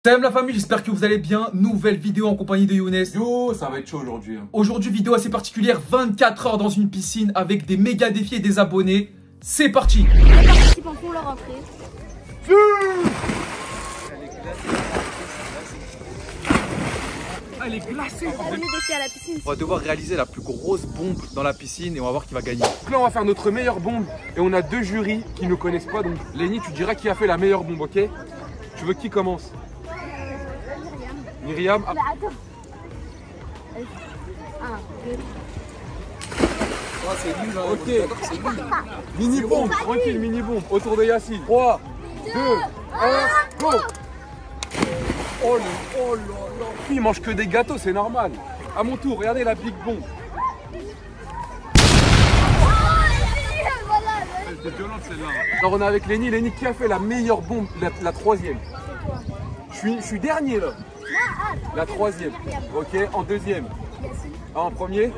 Salam la famille, j'espère que vous allez bien. Nouvelle vidéo en compagnie de Younes. Yo, ça va être chaud aujourd'hui. Aujourd'hui, vidéo assez particulière, 24 heures dans une piscine avec des méga défis et des abonnés. C'est parti. Les participants font leur entrée. Elle est glacée. Premier défi à la piscine. On va devoir réaliser la plus grosse bombe dans la piscine et on va voir qui va gagner. Donc là, on va faire notre meilleure bombe et on a deux jurys qui ne connaissent pas. Donc, Lenny, tu diras qui a fait la meilleure bombe, ok? Tu veux qui commence? Myriam. Ah. Bah, attends. 1, 2. Ok. Mini bombe, tranquille, mini bombe. Autour de Yacine. 3, 2, 1, go! Oh là là. Il mange que des gâteaux, c'est normal. À mon tour, regardez la big bombe. C'était violente celle-là. Alors on est avec Lenny. Lenny, qui a fait la meilleure bombe, la troisième? Je suis dernier là. La troisième. Ok, en deuxième. Ah, en premier.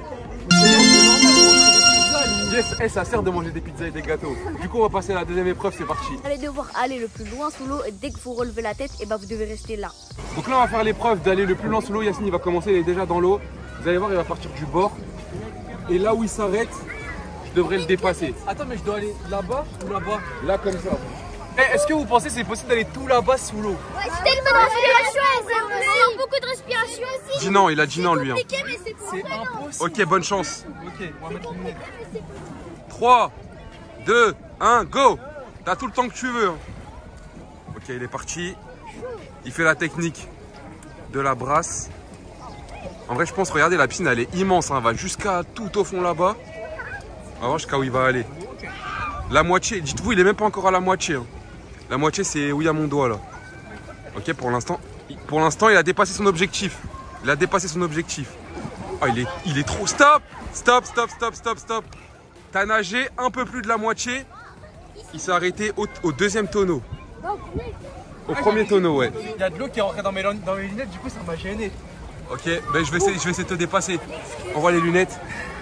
Yes, ça sert de manger des pizzas et des gâteaux. Du coup, on va passer à la deuxième épreuve, c'est parti. Vous allez devoir aller le plus loin sous l'eau et dès que vous relevez la tête, et bah vous devez rester là. Donc là, on va faire l'épreuve d'aller le plus loin sous l'eau. Yacine, il va commencer, il est déjà dans l'eau. Vous allez voir, il va partir du bord. Et là où il s'arrête, je devrais le dépasser. Attends, mais je dois aller là-bas ou là-bas? Là, comme ça. Est-ce que vous pensez que c'est possible d'aller tout là-bas sous l'eau? Ouais, c'est tellement de respiration, c'est beaucoup de respiration aussi. Dis non, il a dit non lui. Hein. C'est impossible. Ok, bonne chance. Ok, on va mettre une lunette. 3, 2, 1, go! T'as tout le temps que tu veux. Hein. Ok, il est parti. Il fait la technique de la brasse. En vrai, je pense, regardez, la piscine, elle est immense. Hein. Elle va jusqu'à tout au fond là-bas. On va voir jusqu'à où il va aller. La moitié, dites-vous, il est même pas encore à la moitié. Hein. La moitié, c'est où il y a mon doigt là. Ok, pour l'instant, il a dépassé son objectif. Il a dépassé son objectif. Oh, il est trop... Stop! Stop, stop, stop, stop, stop. T'as nagé un peu plus de la moitié. Il s'est arrêté au deuxième tonneau. Au premier tonneau, ouais. Il y a de l'eau qui est rentrée dans mes lunettes, du coup ça m'a gêné. Ok, ben je vais essayer de te dépasser. Envoie les lunettes.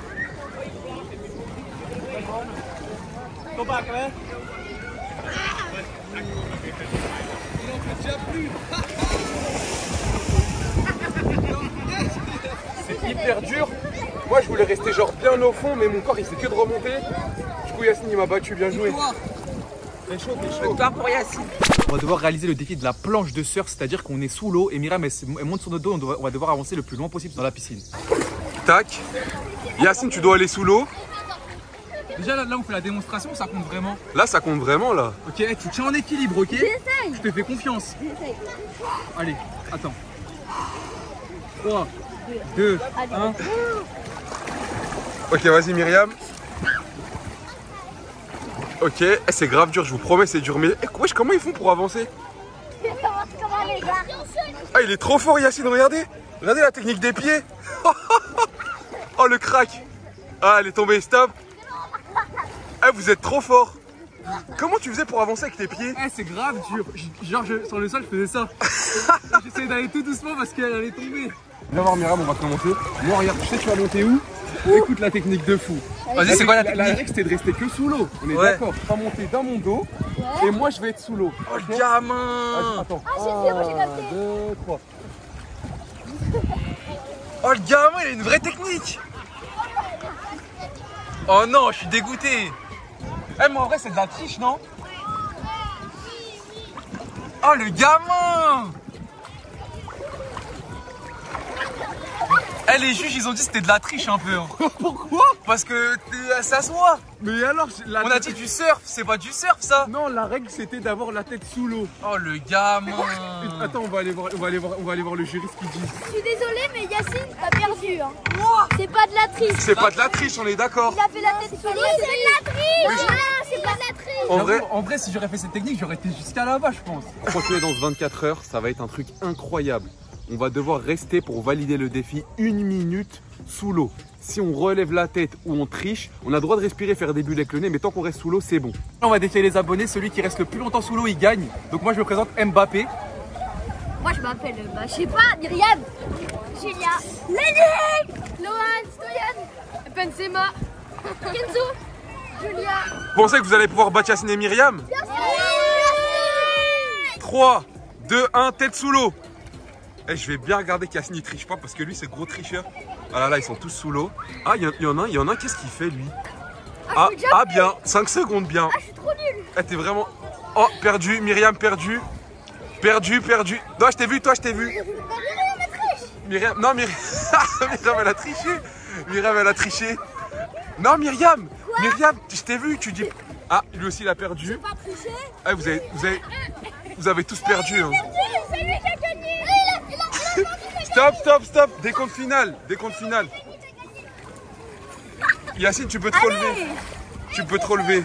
C'est hyper dur. Moi je voulais rester genre bien au fond, mais mon corps il fait que de remonter. Du coup Yacine il m'a battu, bien joué. T'es chaud, t'es chaud. Pour Yacine. On va devoir réaliser le défi de la planche de surf, c'est-à-dire qu'on est sous l'eau et Myriam elle monte sur notre dos, on va devoir avancer le plus loin possible dans la piscine. Tac. Yacine, tu dois aller sous l'eau. Déjà là on fait la démonstration, ça compte vraiment. Là ça compte vraiment là. Ok, tu tiens en équilibre, ok? J'essaye. Je te fais confiance. Allez, attends. 3, 2, 1. Ok, vas-y Myriam. Ok, c'est grave dur, je vous promets, c'est dur. Mais wesh, comment ils font pour avancer? Ah, il est trop fort Yacine, regardez. Regardez la technique des pieds. Oh, le crack. Ah, elle est tombée, stop. Ah, vous êtes trop fort. Comment tu faisais pour avancer avec tes pieds? C'est grave dur. Genre sur le sol je faisais ça. J'essayais d'aller tout doucement parce qu'elle allait tomber. Viens voir Myriam, on va commencer. Moi regarde, tu sais tu vas monter où? Écoute la technique de fou. Vas-y, c'est quoi la La technique? règle c'était de rester que sous l'eau. On est Ouais. d'accord. Tu vas monter dans mon dos et moi je vais être sous l'eau. Oh le Ok? gamin! Attends. Ah, j'ai fait, moi, j'ai capté. 2, 3. Oh le gamin, il a une vraie technique! Oh non, je suis dégoûté! Eh mais en vrai c'est de la triche, non? Oh le gamin! Eh les juges ils ont dit que c'était de la triche un peu. Pourquoi? Parce que ça se voit. Mais alors, On a dit du surf, c'est pas du surf ça. non, la règle c'était d'avoir la tête sous l'eau. Oh le gamin. Attends, on va aller voir le jury ce qu'il dit. Je suis désolée, mais Yacine, t'as perdu. Hein. C'est pas de la triche. C'est pas de la triche, on est d'accord. Il a fait la tête sous l'eau. C'est de la triche. Ah, c'est pas de la triche. En vrai, si j'aurais fait cette technique, j'aurais été jusqu'à là-bas, je pense. continuez dans ce 24 heures, ça va être un truc incroyable. On va devoir rester pour valider le défi 1 minute sous l'eau. Si on relève la tête ou on triche, on a le droit de respirer, faire des bulles avec le nez, mais tant qu'on reste sous l'eau, c'est bon. On va défier les abonnés, celui qui reste le plus longtemps sous l'eau, il gagne. Donc moi je me présente Mbappé. Moi, je m'appelle, je sais pas, Myriam, Julia, Lenny, Lohan, Stoyan, Benzema, Kenzo, Julia. Vous pensez que vous allez pouvoir battre Yacine et Myriam? 3, 2, 1, tête sous l'eau. Eh, je vais bien regarder qu'Yacine ne triche pas parce que lui c'est gros tricheur. Ah là là, ils sont tous sous l'eau. Ah, il y en a un, qu'est-ce qu'il fait lui? Ah, bien, 5 secondes bien. Ah, je suis trop nul. Eh, t'es vraiment... Oh, perdu, Myriam perdu. Perdu. Non, je t'ai vu, toi je t'ai vu. Myriam, non Myriam, Myriam elle a triché. Myriam elle a triché. Non Myriam, Myriam, je t'ai vu, tu dis... Ah, lui aussi il a perdu. Pas triché. Ah, vous avez tous perdu. Hein. C'est lui qui a gagné. Stop. Décompte final. Yacine, tu peux te relever. Tu peux te relever.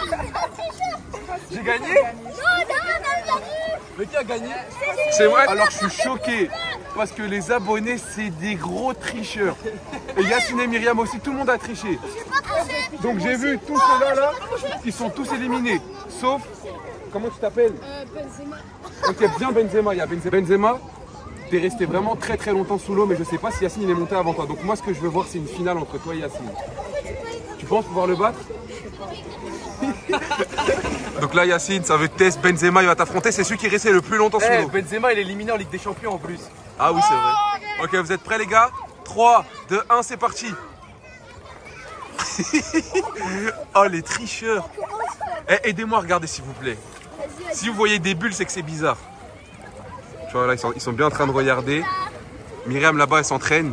J'ai gagné? Non. Mais qui a gagné? C'est vrai? Alors je suis choqué parce que les abonnés c'est des gros tricheurs. Et Yacine et Myriam aussi, tout le monde a triché. Donc j'ai vu tous ceux-là là, ils sont tous éliminés. Sauf, comment tu t'appelles? Benzema. Ok, bien Benzema, il y a Benzema. T'es resté vraiment très longtemps sous l'eau, mais je sais pas si Yacine il est monté avant toi. Donc moi ce que je veux voir c'est une finale entre toi et Yacine. Tu penses pouvoir le battre? Donc là Yacine, ça veut test, Benzema il va t'affronter, c'est celui qui est resté le plus longtemps sous l'eau. Benzema il est éliminé en Ligue des Champions en plus. Ah oui c'est vrai. Ok, vous êtes prêts les gars? 3, 2, 1, c'est parti. Oh les tricheurs. Eh, aidez-moi à regarder s'il vous plaît. Si vous voyez des bulles, c'est que c'est bizarre. Tu vois là, ils sont bien en train de regarder. Myriam là-bas, elle s'entraîne.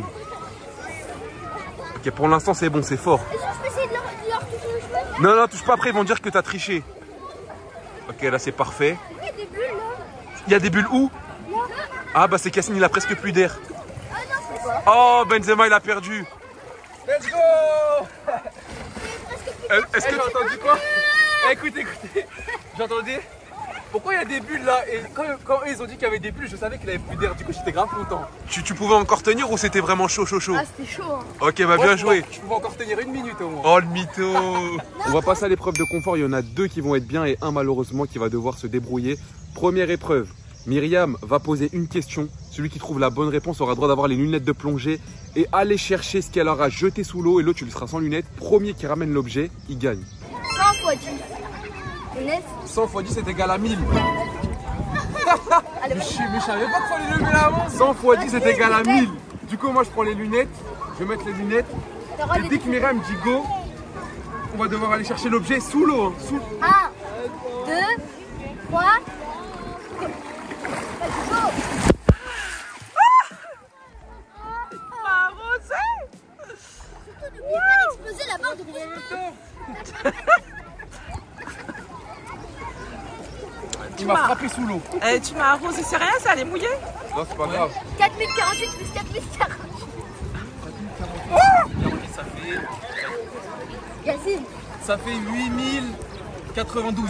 Ok, pour l'instant c'est bon, c'est fort. Est-ce que je peux essayer de leur toucher les cheveux? Non, touche pas, après ils vont dire que t'as triché. Ok, là c'est parfait. Il y a des bulles là. Il y a des bulles où? Ah bah c'est Yacine, il a presque plus d'air. Ah non, c'est pas. Oh, Benzema il a perdu. Let's go! Est-ce que J'ai entendu quoi? Écoutez, j'entendais. Pourquoi il y a des bulles là? Et quand eux ils ont dit qu'il y avait des bulles, je savais qu'il avait plus d'air. Du coup j'étais grave content. tu pouvais encore tenir ou c'était vraiment chaud? Ah, c'était chaud. Hein. Ok, bah bien joué. Je pouvais encore tenir 1 minute au moins. Oh le mytho. On va passer à l'épreuve de confort. Il y en a 2 qui vont être bien et un malheureusement qui va devoir se débrouiller. Première épreuve. Myriam va poser une question. Celui qui trouve la bonne réponse aura le droit d'avoir les lunettes de plongée et aller chercher ce qu'elle aura jeté sous l'eau. Et l'autre, tu lui seras sans lunettes. Premier qui ramène l'objet, il gagne. 100 fois 10. Lunettes. 100 x 10 c'est égal à 1000. Allez, Mais je savais pas qu'il fallait lever la main. 100 x 10 c'est égal à 1000. Du coup, moi je prends les lunettes. Je vais mettre les lunettes. Et dès que Myriam dit go, on va devoir aller chercher l'objet sous l'eau. 1, 2, 3. Exploser la barre de Il m'a frappé sous l'eau. Eh, tu m'as arrosé, c'est rien, ça allait mouiller. Non, c'est pas grave. 4048 plus 4048. Ça fait, Yacine. ça fait 8092.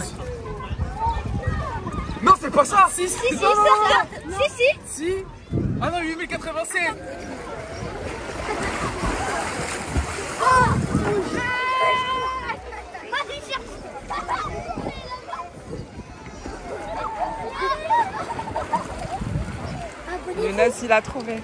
Non, c'est pas ça. Si, Non, non, non, non. si. Si. Ah non, 8087. Younes, il a trouvé.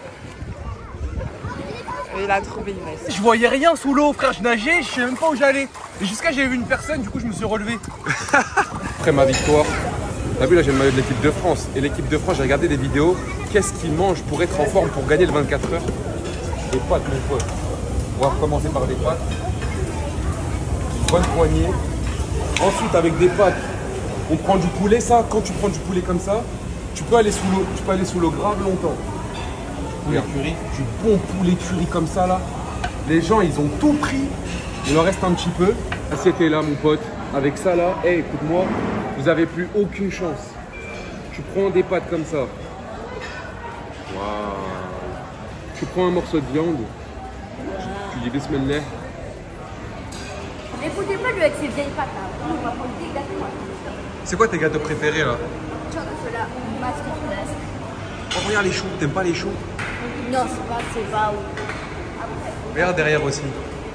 Il a trouvé Younes. Je voyais rien sous l'eau, frère. Je nageais, je sais même pas où j'allais. Et jusqu'à j'ai vu une personne, du coup, je me suis relevé. Après ma victoire, t'as vu là, j'ai le maillot de l'équipe de France. Et l'équipe de France, j'ai regardé des vidéos. Qu'est-ce qu'ils mangent pour être en forme, pour gagner le 24 heures? Des pâtes, mon pote. On va commencer par des pâtes. Bonne poignée. Ensuite, avec des pâtes, on prend du poulet. Ça, quand tu prends du poulet comme ça, tu peux aller sous l'eau. Tu peux aller sous l'eau grave longtemps. Poulet curry, du bon poulet curry comme ça là. Les gens, ils ont tout pris. Il en reste un petit peu. Assiette est là, mon pote. Avec ça là, hey, écoute-moi, vous avez plus aucune chance. Tu prends des pâtes comme ça. Waouh. Tu prends un morceau de viande. Tu dis bismillah. N'écoutez pas lui avec ses vieilles pattes là. On va prendre des gâteaux. C'est quoi tes gâteaux préférés là? Tiens, ceux-là, masque et glace. Oh, regarde les choux, t'aimes pas les choux? Non, c'est pas où. Regarde derrière aussi.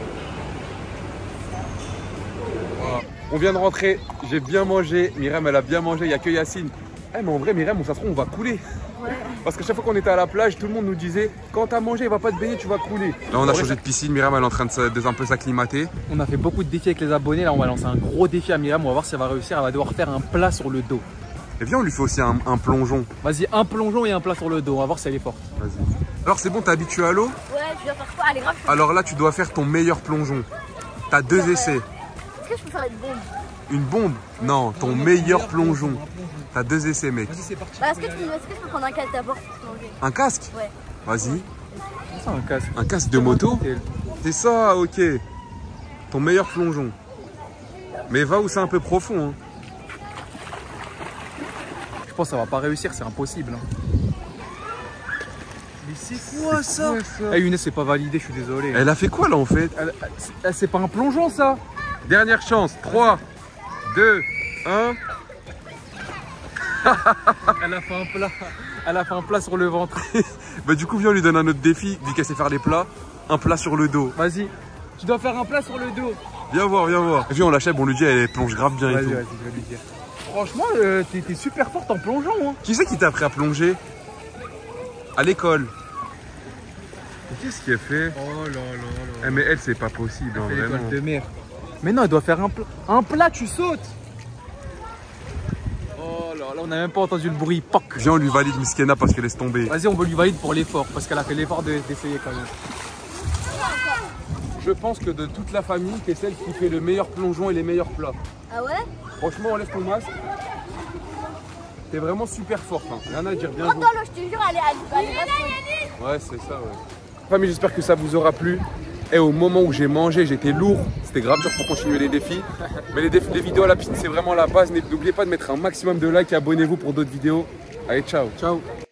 On vient de rentrer, j'ai bien mangé. Myriam, elle a bien mangé, il n'y a que Yacine. Eh mais en vrai, Myriam, ça se trouve, on va couler. Ouais. Parce que chaque fois qu'on était à la plage, tout le monde nous disait quand t'as mangé, il va pas te baigner, tu vas couler. Là, on a changé de piscine. Myriam, elle est en train de un peu s'acclimater. On a fait beaucoup de défis avec les abonnés. Là, on va lancer un gros défi à Myriam. On va voir si elle va réussir. Elle va devoir faire un plat sur le dos. Et viens, on lui fait aussi un plongeon. Vas-y, un plongeon et un plat sur le dos. On va voir si elle est forte. Vas-y. Alors, c'est bon, t'es habitué à l'eau? Ouais, je dois faire quoi? Allez, grave. Alors là, tu dois faire ton meilleur plongeon. T'as 2 essais. Est-ce que je peux faire une bombe? Une bombe? Non, ton meilleur plongeon. T'as 2 essais, mec. Vas-y, c'est parti. Bah, est-ce que je peux prendre un casque d'abord pour plonger? Un casque? Ouais. Vas-y. C'est un casque. Un casque de moto? C'est ça, ok. Ton meilleur plongeon. Mais va où c'est un peu profond. Hein. Je pense que ça va pas réussir, c'est impossible. Hein. Mais c'est quoi ça? Eh, Younes, c'est pas validé, je suis désolé. Elle a fait quoi là en fait? C'est pas un plongeon ça? Dernière chance. 3, 2, 1. Elle a fait un plat. Elle a fait un plat sur le ventre. Bah du coup, viens, on lui donne un autre défi. Vu qu'elle sait faire les plats, un plat sur le dos. Vas-y, tu dois faire un plat sur le dos. Viens voir, viens voir. Viens, on l'achète, on lui dit, elle plonge grave bien et Vas-y, tout. vas-y, je vais lui dire. Franchement, t'es super forte en plongeon. Hein. Qui c'est qui t'a appris à plonger? À l'école. Qu'est-ce qu'elle fait? Oh là là là. Eh, mais elle, c'est pas possible, hein, vraiment. L'école de mer. Mais non, elle doit faire un plat. Un plat, tu sautes. Oh là là, on n'a même pas entendu le bruit. Poc. Viens, on lui valide Miskena parce qu'elle laisse tomber. Vas-y, on va lui valide pour l'effort, parce qu'elle a fait l'effort d'essayer quand même. Je pense que de toute la famille, t'es celle qui fait le meilleur plongeon et les meilleurs plats. Ah ouais? Franchement, enlève ton masque. T'es vraiment super forte. Hein. Rien à dire, bien Oh, joué. dans l'eau, je te jure, elle est Ouais, c'est ça, ouais. Famille, j'espère que ça vous aura plu. Et au moment où j'ai mangé, j'étais lourd. C'était grave dur pour continuer les défis. Mais les vidéos à la piscine, c'est vraiment la base. N'oubliez pas de mettre un maximum de likes et abonnez-vous pour d'autres vidéos. Allez, ciao. Ciao.